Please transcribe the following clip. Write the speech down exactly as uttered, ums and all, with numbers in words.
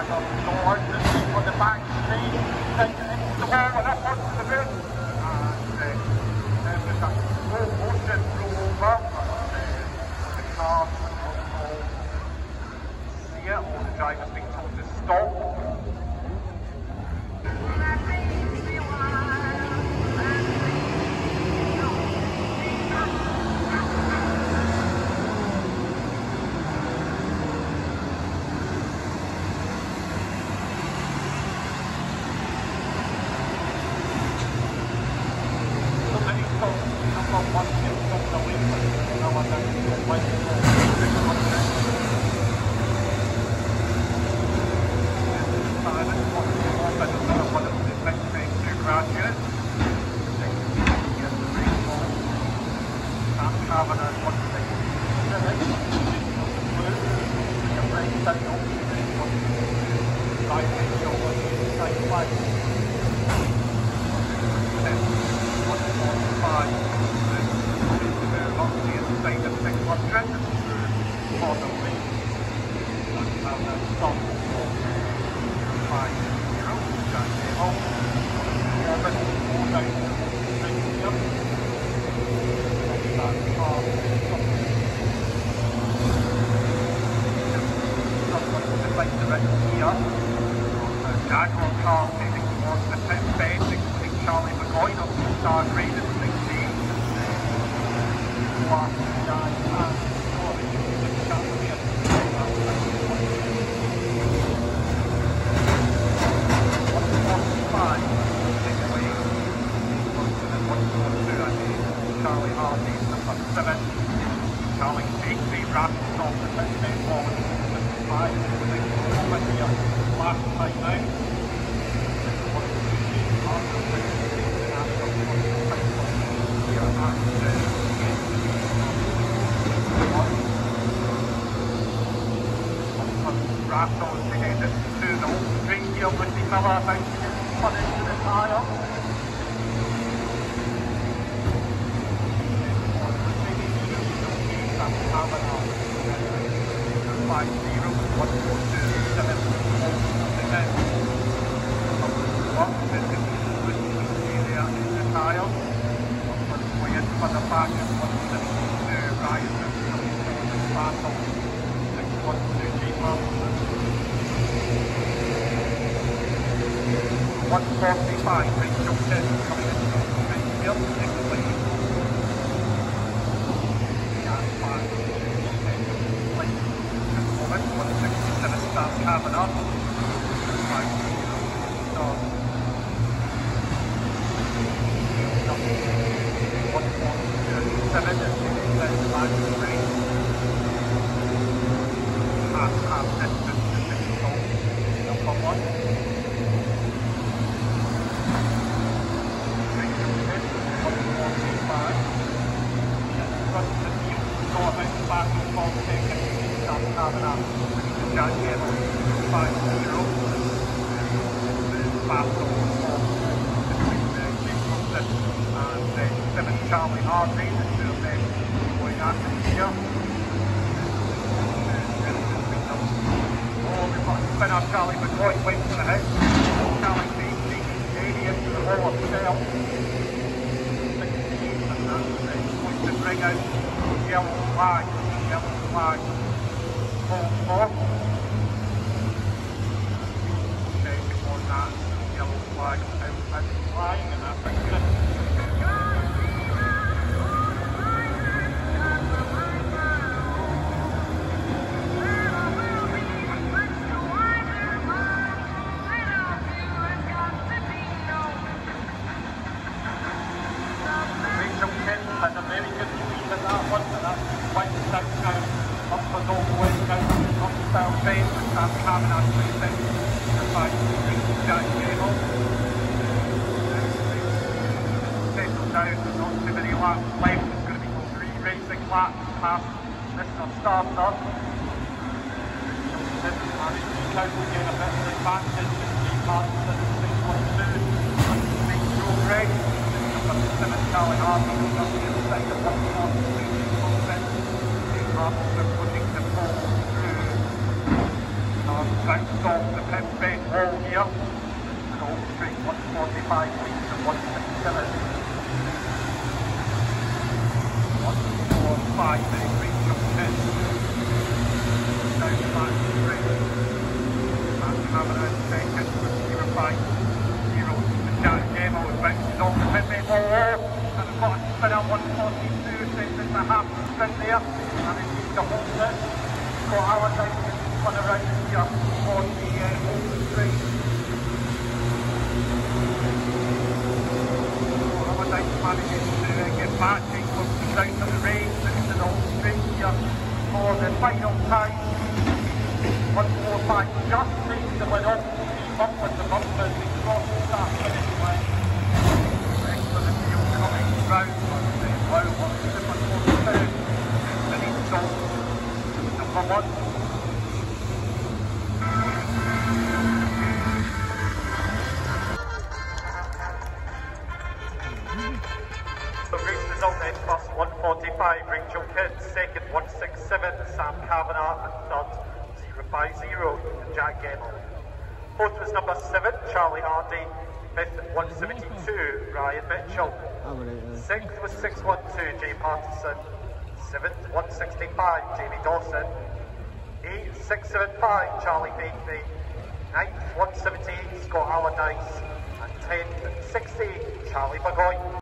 back up the door, just on the back street, take it into the wall and up onto the roof. And uh, there's just a slow motion roll over. And uh, the car will see it, or the driver's being told to stop. bounced off the pit bed wall here. And Oak Street one forty-five leads at one sixty-seven. one forty-five then Rachel Kidd. Down the back straight. Matt Cameron second with zero five zero. And Jack Gemmell bounces off the pit bed wall. And we've got a spin at one forty-two, sends in the half sprint there. And it needs to hold it. Got Allardyce in one around here on the uh, Oak Street. Allardyce manages to uh, get back and comes to south of the race. It's an Oak Street here for the final time. one forty-five just takes the win off the bumper to bumper as we cross that finish line. Next for the field coming round on the Wow one Super forty-two. Vinnie Jones, number one. The race result then, first one forty-five, Rachel Kidd, second one sixty-seven, Sam Kavanagh, and third zero five zero, Jack Gemmell. Fourth was number seven, Charlie Hardy, fifth one seventy-two, Ryan Mitchell. Sixth was six one two, Jay Patterson. Seventh one sixty-five, Jamie Dawson. Eighth six seventy-five, Charlie Bately. Ninth one seventy-eight, Scott Allardyce. And tenth sixty, Charlie Burgoyne.